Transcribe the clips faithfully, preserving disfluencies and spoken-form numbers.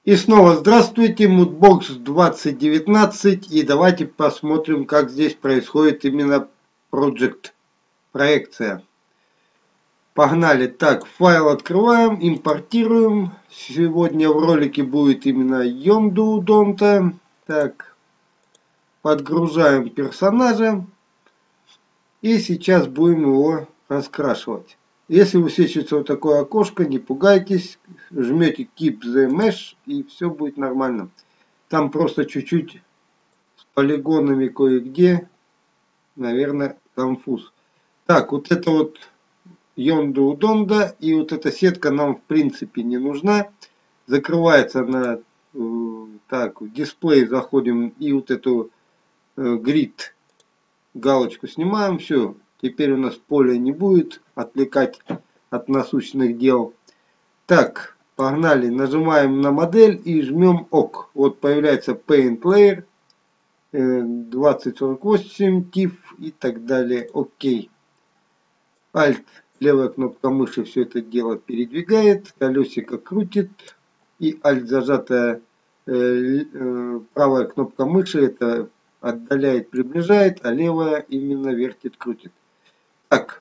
И снова здравствуйте, Moodbox двадцать девятнадцать, и давайте посмотрим, как здесь происходит именно Project, проекция. Погнали. Так, файл открываем, импортируем. Сегодня в ролике будет именно Yondu Udonta. Так, подгружаем персонажа. И сейчас будем его раскрашивать. Если высвечивается вот такое окошко, не пугайтесь. Жмете Keep the Mesh и все будет нормально. Там просто чуть-чуть с полигонами кое-где, наверное, конфуз. Так, вот это вот Yondu Udonta, и вот эта сетка нам в принципе не нужна. Закрывается она, так, в дисплей заходим и вот эту грид галочку снимаем, все. Теперь у нас поле не будет отвлекать от насущных дел. Так, погнали. Нажимаем на модель и жмем ОК. Вот появляется Paint Layer двадцать сорок восемь, тиф и так далее. Окей. Alt, левая кнопка мыши все это дело передвигает. Колесико крутит. И Alt зажатая э, э, правая кнопка мыши это отдаляет, приближает, а левая именно вертит, крутит. Так,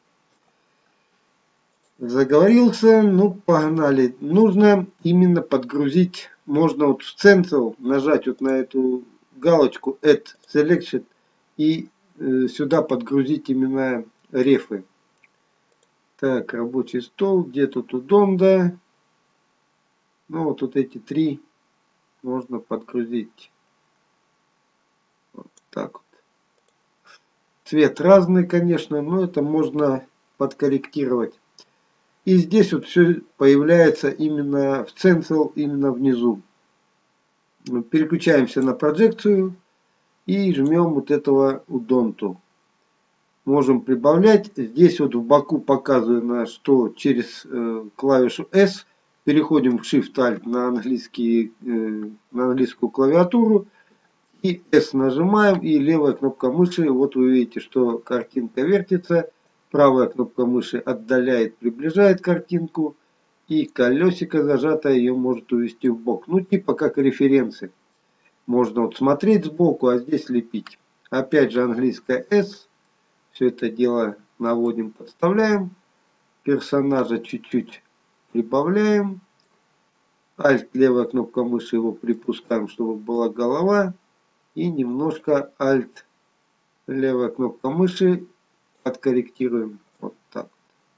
заговорился, ну погнали. Нужно именно подгрузить, можно вот в Stencil нажать вот на эту галочку Add Selection и э, сюда подгрузить именно рефы. Так, рабочий стол, где тут Udonta. Ну вот, вот эти три можно подгрузить. Вот так вот. Цвет разный, конечно, но это можно подкорректировать. И здесь вот все появляется именно в Stencil, именно внизу. Переключаемся на проекцию и жмем вот этого Udonta. Можем прибавлять. Здесь вот в боку показано, что через э, клавишу S переходим в Shift-Alt на, английский, э, на английскую клавиатуру. И S нажимаем, и левая кнопка мыши, вот вы видите, что картинка вертится. Правая кнопка мыши отдаляет, приближает картинку. И колесико зажатое ее может увести в бок. Ну, типа как референсы. Можно вот смотреть сбоку, а здесь лепить. Опять же английская S. Все это дело наводим, подставляем. Персонажа чуть-чуть прибавляем. Alt, левая кнопка мыши, его припускаем, чтобы была голова. И немножко Alt, левая кнопка мыши, откорректируем. Вот так.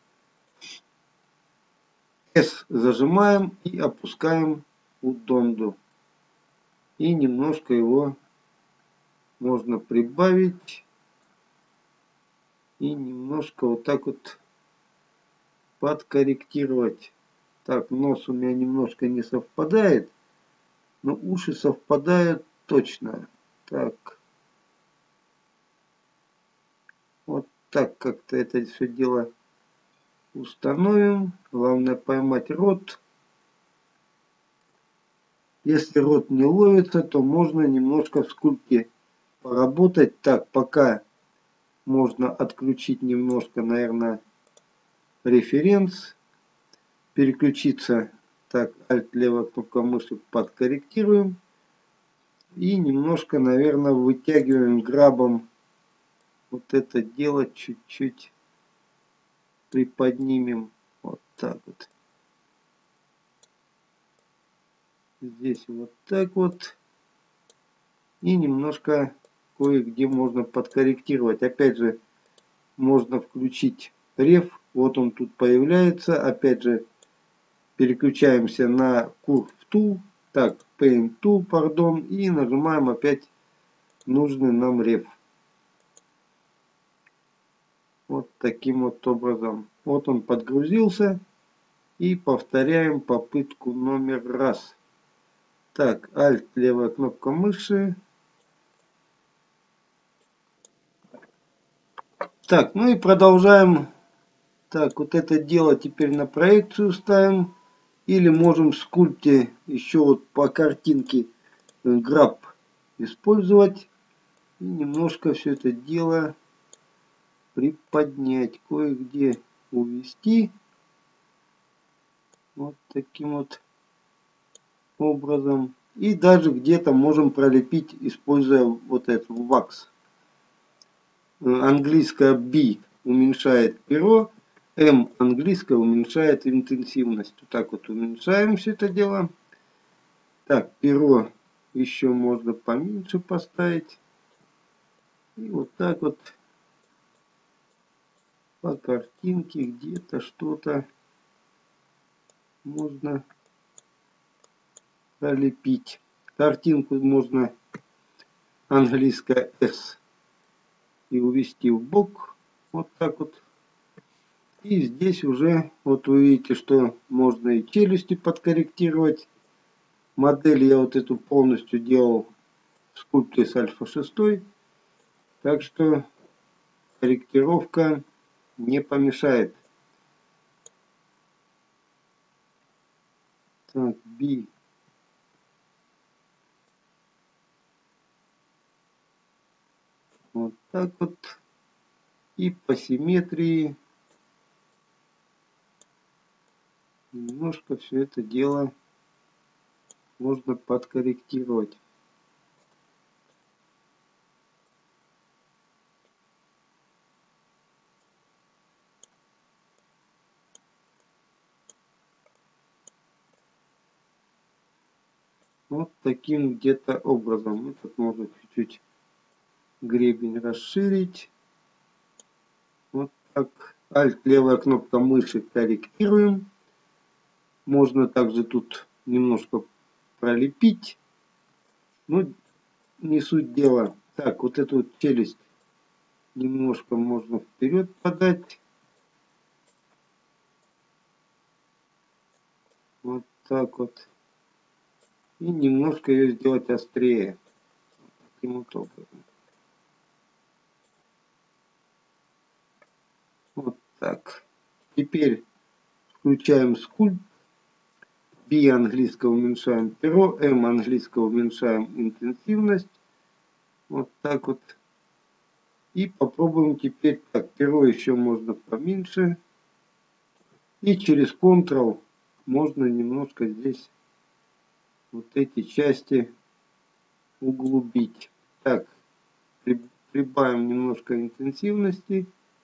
S зажимаем и опускаем Udonta. И немножко его можно прибавить. И немножко вот так вот подкорректировать. Так, нос у меня немножко не совпадает. Но уши совпадают точно. Так. Вот так как-то это все дело установим. Главное поймать рот. Если рот не ловится, то можно немножко в скульпте поработать. Так, пока можно отключить немножко, наверное, референс. Переключиться. Так, Alt, левая кнопка мыши, подкорректируем. И немножко, наверное, вытягиваем грабом. Вот это дело чуть-чуть приподнимем. Вот так вот. Здесь вот так вот. И немножко кое-где можно подкорректировать. Опять же, можно включить реф. Вот он тут появляется. Опять же, переключаемся на Curve Tool. Так, Paint Tool, пардон. И нажимаем опять нужный нам реф. Вот таким вот образом. Вот он подгрузился. И повторяем попытку номер раз. Так, Alt, левая кнопка мыши. Так, ну и продолжаем. Так, вот это дело теперь на проекцию ставим. Или можем в скульпте еще вот по картинке граб использовать. И немножко все это дело приподнять. Кое-где увести. Вот таким вот образом. И даже где-то можем пролепить, используя вот этот вакс. Английское B уменьшает перо, M английское уменьшает интенсивность. Вот так вот уменьшаем все это дело. Так, перо еще можно поменьше поставить. И вот так вот по картинке где-то что-то можно пролепить. Картинку можно английское S и увести в бок. Вот так вот. И здесь уже, вот вы видите, что можно и челюсти подкорректировать. Модель я вот эту полностью делал в скульпте с альфа шесть. Так что корректировка не помешает. Так, B. Вот так вот. И по симметрии немножко все это дело можно подкорректировать. Вот таким где-то образом. Тут можно чуть-чуть гребень расширить. Вот так. Alt, левая кнопка мыши, корректируем. Можно также тут немножко пролепить. Ну, не суть дела. Так, вот эту вот челюсть немножко можно вперед подать. Вот так вот. И немножко ее сделать острее. Таким вот образом. Вот так. Теперь включаем скульпт. B английского уменьшаем перо. M английского уменьшаем интенсивность. Вот так вот. И попробуем теперь. Так, перо еще можно поменьше. И через Ctrl можно немножко здесь вот эти части углубить. Так, прибавим немножко интенсивности.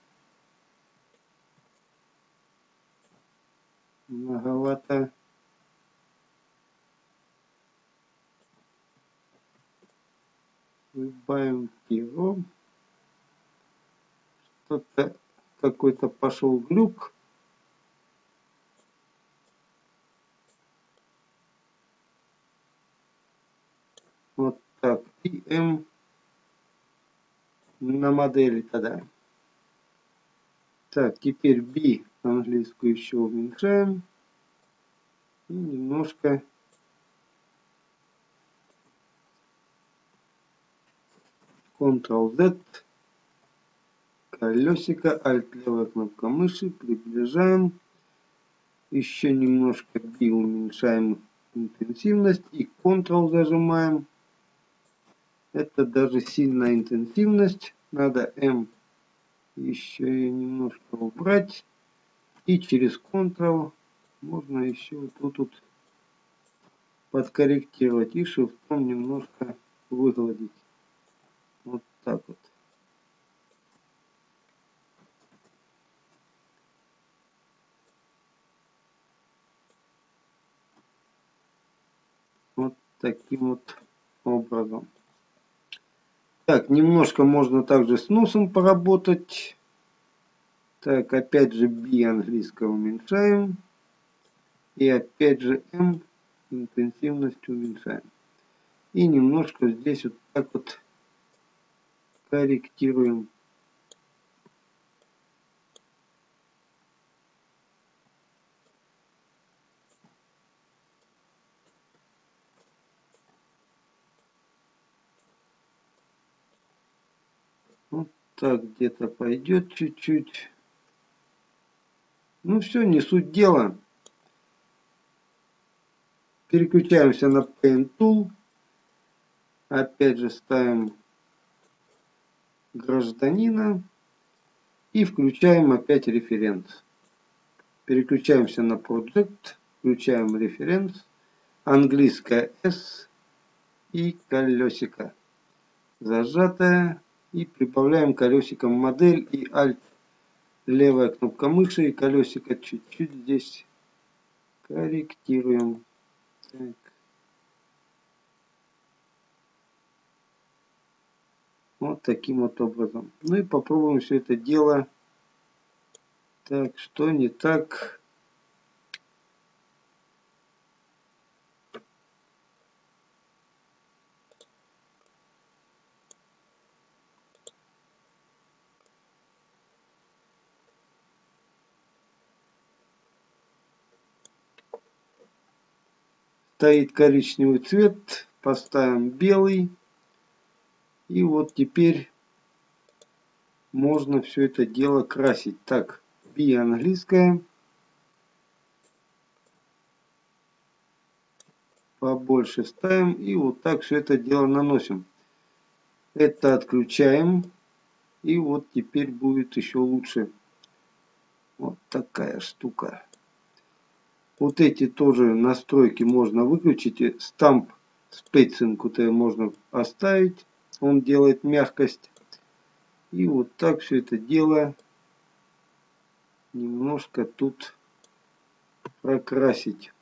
Многовато. Прибавим перо. Что-то какой-то пошел глюк. Вот так. И M на модели тогда. Так, теперь B английскую еще уменьшаем. И немножко Ctrl-Z. Колесико. Alt, левая кнопка мыши. Приближаем. Еще немножко B уменьшаем интенсивность. И Ctrl зажимаем. Это даже сильная интенсивность. Надо M еще ее немножко убрать. И через Ctrl можно еще вот тут вот подкорректировать. И шрифтом немножко выгладить. Вот так вот. Вот таким вот образом. Так, немножко можно также с носом поработать. Так, опять же B английского уменьшаем. И опять же M интенсивность уменьшаем. И немножко здесь вот так вот корректируем. Вот так где-то пойдет чуть-чуть. Ну все, не суть дела. Переключаемся на Paint Tool. Опять же ставим гражданина. И включаем опять референс. Переключаемся на Project. Включаем референс. английская S и колесико зажатое. И прибавляем колесиком модель и Alt левая кнопка мыши и колесико чуть-чуть здесь корректируем. Так. Вот таким вот образом. Ну и попробуем все это дело. Так, что не так? Стоит коричневый цвет, поставим белый. И вот теперь можно все это дело красить. Так, би английская. Побольше ставим и вот так все это дело наносим. Это отключаем. И вот теперь будет еще лучше. Вот такая штука. Вот эти тоже настройки можно выключить. Стамп спейсинг вот это можно оставить. Он делает мягкость. И вот так все это дело немножко тут прокрасить.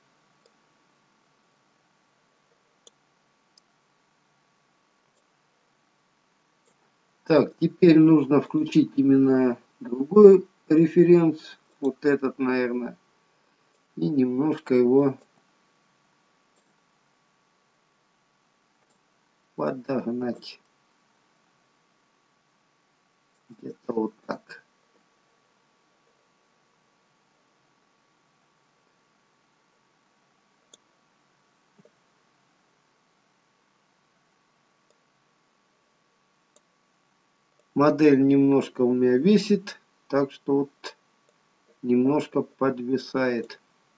Так, теперь нужно включить именно другой референс. Вот этот, наверное. И немножко его подогнать. Где-то вот так. Модель немножко у меня висит, так что вот немножко подвисает.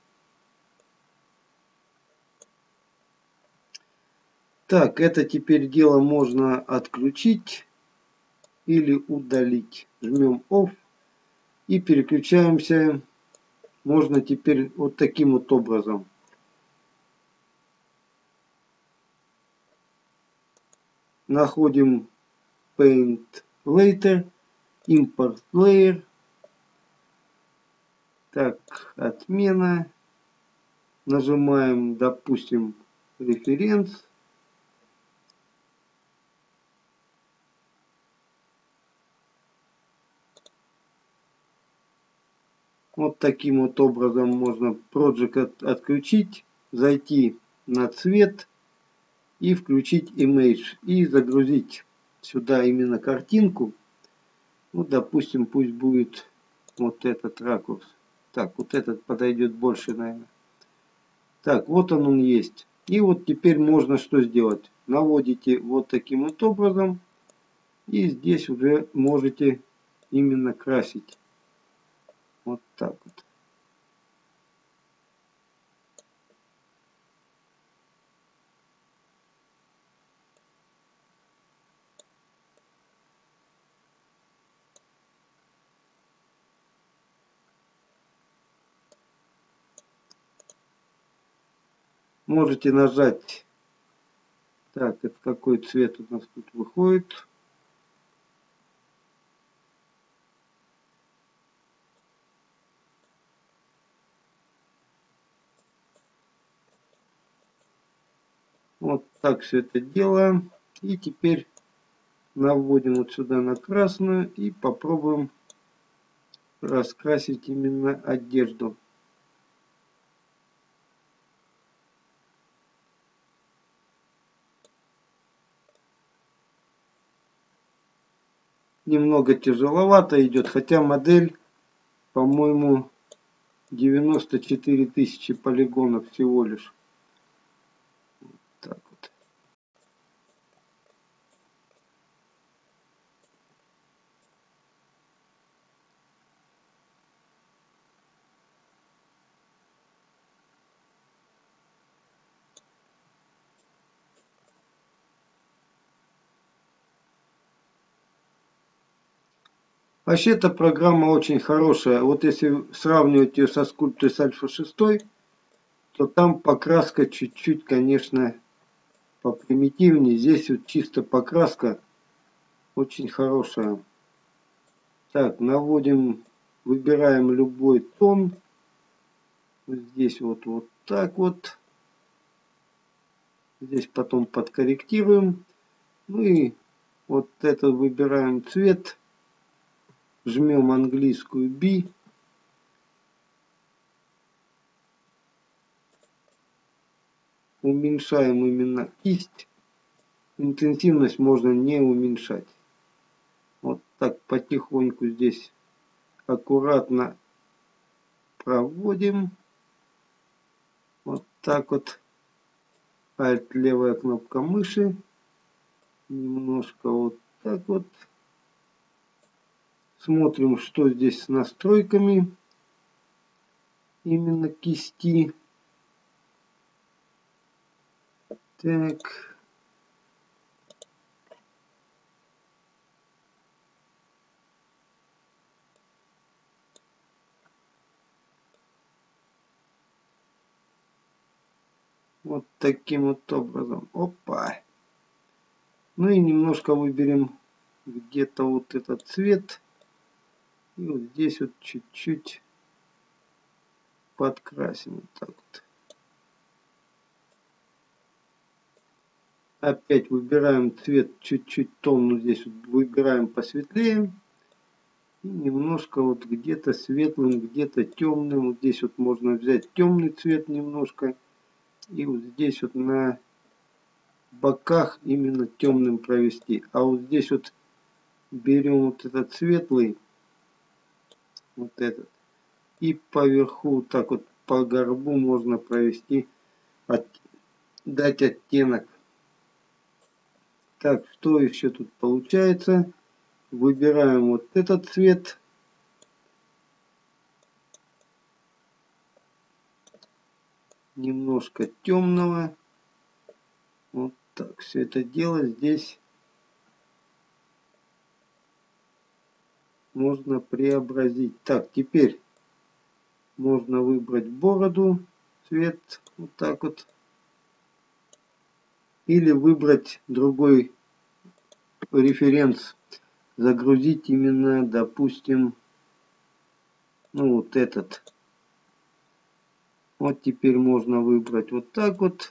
Так, это теперь дело можно отключить или удалить. Жмем Off и переключаемся. Можно теперь вот таким вот образом. Находим Paint Later, Import Layer. Так, отмена. Нажимаем, допустим, референс. Вот таким вот образом можно Project отключить, зайти на цвет и включить Image. И загрузить сюда именно картинку. Ну, допустим, пусть будет вот этот ракурс. Так, вот этот подойдет больше, наверное. Так, вот он он есть. И вот теперь можно что сделать? Наводите вот таким вот образом. И здесь уже можете именно красить. Вот так вот. Можете нажать. Так, это какой цвет у нас тут выходит? Вот так все это делаем. И теперь наводим вот сюда на красную и попробуем раскрасить именно одежду. Немного тяжеловато идет, хотя модель, по-моему, девяносто четыре тысячи полигонов всего лишь. Так вот. Вообще эта программа очень хорошая. Вот если сравнивать ее со Sculptris Alpha шесть, то там покраска чуть-чуть, конечно, попримитивнее. Здесь вот чисто покраска очень хорошая. Так, наводим, выбираем любой тон. Вот здесь вот, вот так вот. Здесь потом подкорректируем. Ну и вот это выбираем цвет. Жмем английскую B. Уменьшаем именно кисть. Интенсивность можно не уменьшать. Вот так потихоньку здесь аккуратно проводим. Вот так вот. Alt, левая кнопка мыши. Немножко вот так вот. Смотрим, что здесь с настройками. Именно кисти. Так. Вот таким вот образом. Опа. Ну и немножко выберем где-то вот этот цвет. И вот здесь вот чуть-чуть подкрасим. Вот так вот. Опять выбираем цвет чуть-чуть тон. Вот здесь вот выбираем посветлее. И немножко вот где-то светлым, где-то темным. Вот здесь вот можно взять темный цвет немножко. И вот здесь вот на боках именно темным провести. А вот здесь вот берем вот этот светлый. Вот этот. И поверху вот так вот по горбу можно провести, от, дать оттенок. Так, что еще тут получается? Выбираем вот этот цвет. Немножко темного. Вот так все это дело здесь можно преобразить. Так, теперь можно выбрать бороду, цвет, вот так вот. Или выбрать другой референс. Загрузить именно, допустим, ну вот этот. Вот теперь можно выбрать вот так вот.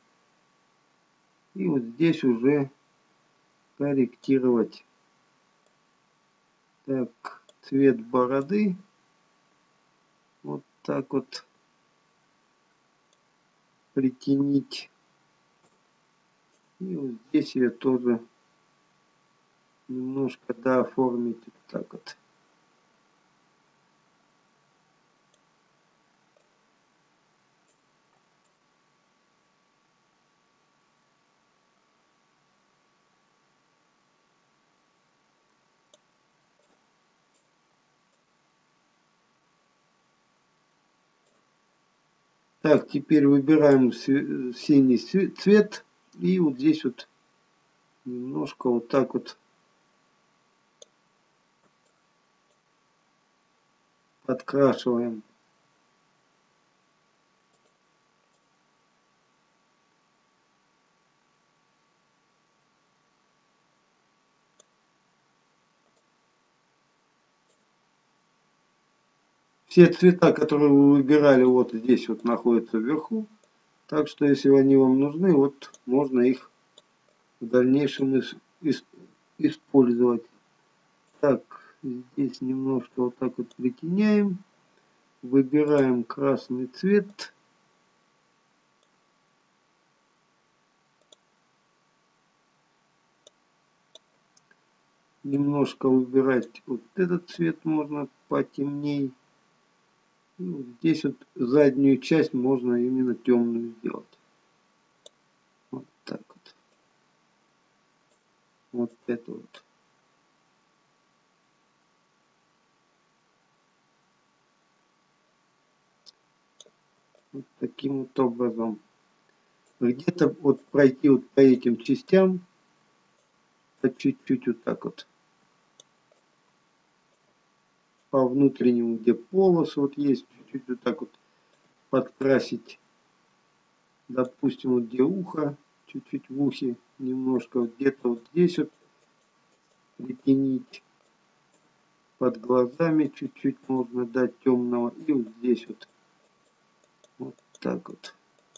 И вот здесь уже корректировать. Так, цвет бороды. Вот так вот притянить. И вот здесь ее тоже немножко дооформить. Вот так вот. Так, теперь выбираем синий цвет. И вот здесь вот немножко вот так вот подкрашиваем. Все цвета, которые вы выбирали, вот здесь вот находятся вверху. Так что, если они вам нужны, вот можно их в дальнейшем использовать. Так, здесь немножко вот так вот притеняем. Выбираем красный цвет. Немножко выбирать вот этот цвет можно потемнее. И вот здесь вот заднюю часть можно именно темную сделать. Вот так вот. Вот это вот. Вот таким вот образом. Где-то вот пройти вот по этим частям. По чуть-чуть вот так вот. По внутреннему, где полос вот есть, чуть-чуть вот так вот подкрасить допустим, вот где ухо, чуть-чуть в ухе, немножко вот где-то вот здесь вот притянить, под глазами чуть-чуть можно дать темного, и вот здесь вот, вот так вот.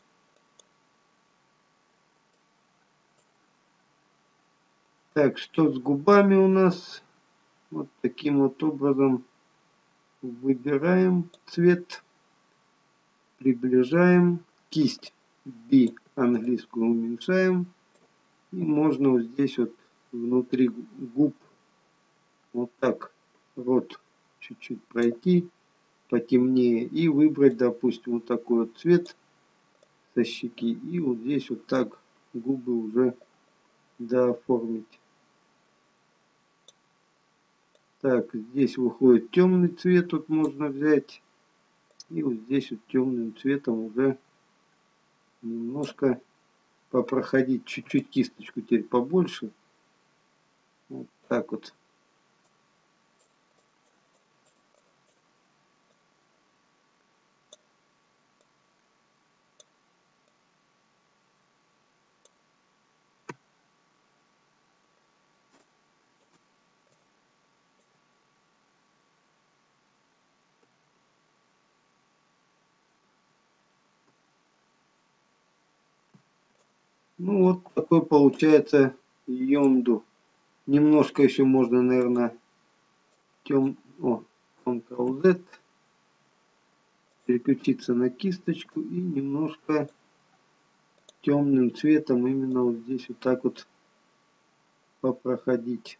Так, что с губами у нас? Вот таким вот образом выбираем цвет, приближаем, кисть B английскую уменьшаем, и можно вот здесь вот внутри губ вот так рот чуть-чуть пройти потемнее и выбрать, допустим, вот такой вот цвет со щеки, и вот здесь вот так губы уже дооформить. Так, здесь выходит темный цвет, вот можно взять, и вот здесь вот темным цветом уже немножко попроходить, чуть-чуть кисточку теперь побольше, вот так вот. Ну вот такой получается Йонду. Немножко еще можно, наверное, тем... О, контрол зет. Переключиться на кисточку и немножко темным цветом именно вот здесь вот так вот попроходить.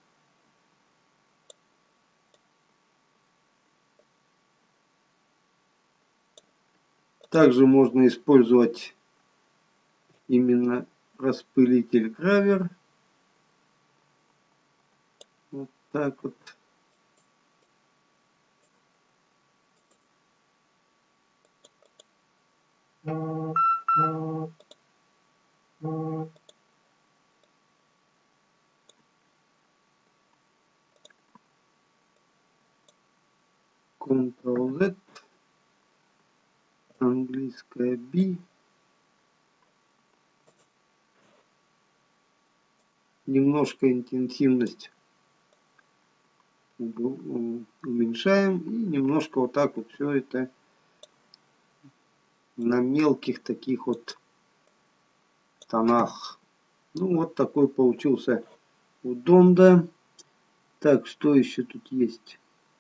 Также можно использовать именно распылитель гравер. Вот так вот. контрол зет. Английская B. Немножко интенсивность уменьшаем и немножко вот так вот все это на мелких таких вот тонах. Ну вот такой получился у Донда. Так, что еще тут есть?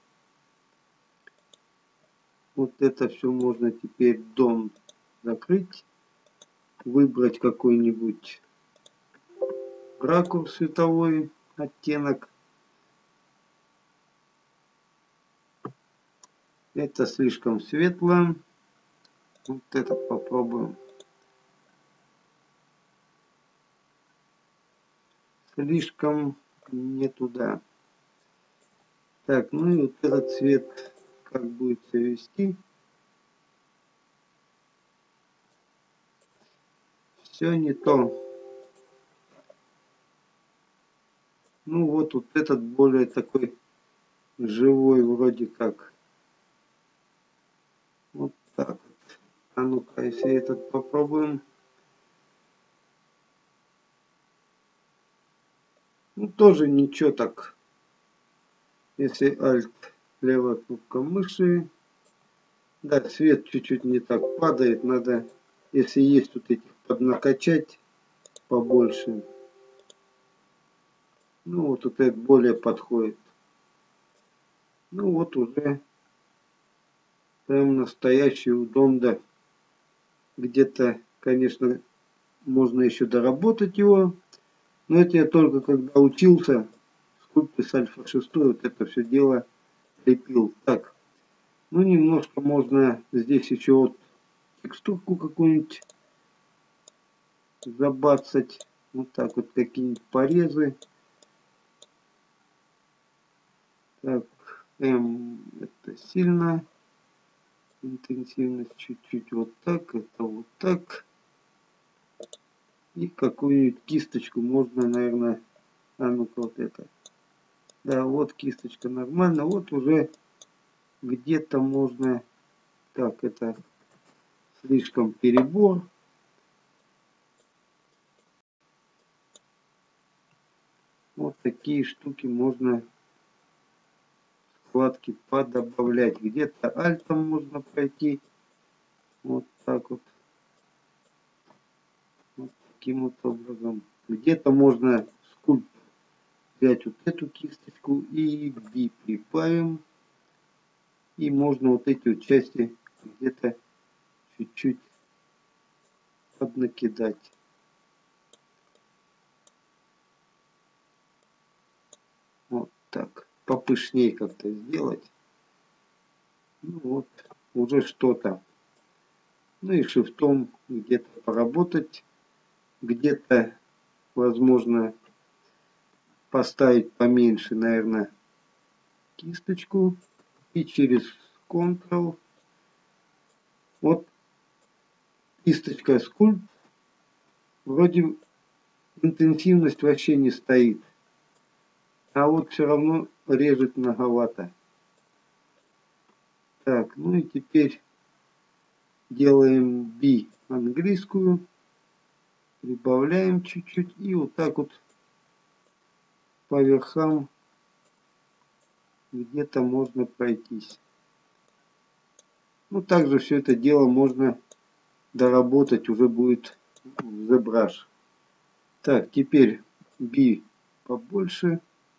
Вот это все можно теперь Донд закрыть, выбрать какой-нибудь ракурс световой, оттенок. Это слишком светло. Вот этот попробуем. Слишком не туда. Так, ну и вот этот цвет как будет себя вести. Все не то. Ну вот, вот этот более такой живой вроде как. Вот так вот. А ну-ка, если этот попробуем. Ну тоже ничего так. Если Alt, левая кнопка мыши. Да, цвет чуть-чуть не так падает. Надо, если есть вот этих, поднакачать побольше. Ну вот, вот это более подходит. Ну вот уже прям настоящий у Донда. Где-то, конечно, можно еще доработать его. Но это я только когда учился скульпты с альфа шесть, вот это все дело лепил. Так, ну немножко можно здесь еще вот текстурку какую-нибудь забацать. Вот так вот, какие-нибудь порезы. Так, М, это сильно. Интенсивность чуть-чуть вот так, это вот так. И какую-нибудь кисточку можно, наверное, а ну-ка вот это. Да, вот кисточка нормально. Вот уже где-то можно... Так, это слишком перебор. Вот такие штуки можно вкладки подобавлять. Где-то альтом можно пройти. Вот так вот. Вот таким вот образом. Где-то можно скульп взять вот эту кисточку и B прибавим. И можно вот эти вот части где-то чуть-чуть поднакидать. Вот так. Попышнее как-то сделать. Ну вот, уже что-то. Ну и шрифтом где-то поработать. Где-то, возможно, поставить поменьше, наверное, кисточку. И через Ctrl. Вот кисточка скульп. Вроде интенсивность вообще не стоит. А вот все равно режет многовато. Так, ну и теперь делаем B английскую. Прибавляем чуть-чуть. И вот так вот по верхам где-то можно пройтись. Ну, также все это дело можно доработать, уже будет в ZBrush. Так, теперь B побольше.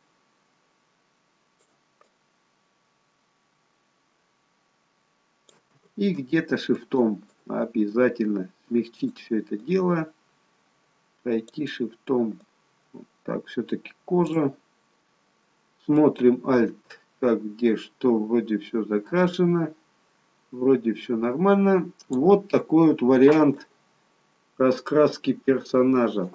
И где-то шрифтом обязательно смягчить все это дело. Пройти шрифтом. Вот так, все-таки кожа. Смотрим Alt, как где что, вроде все закрашено. Вроде все нормально. Вот такой вот вариант раскраски персонажа.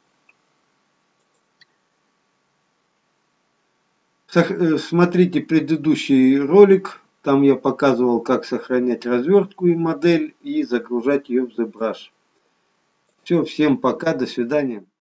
Смотрите предыдущий ролик. Там я показывал, как сохранять развертку и модель и загружать ее в ZBrush. Все, всем пока, до свидания.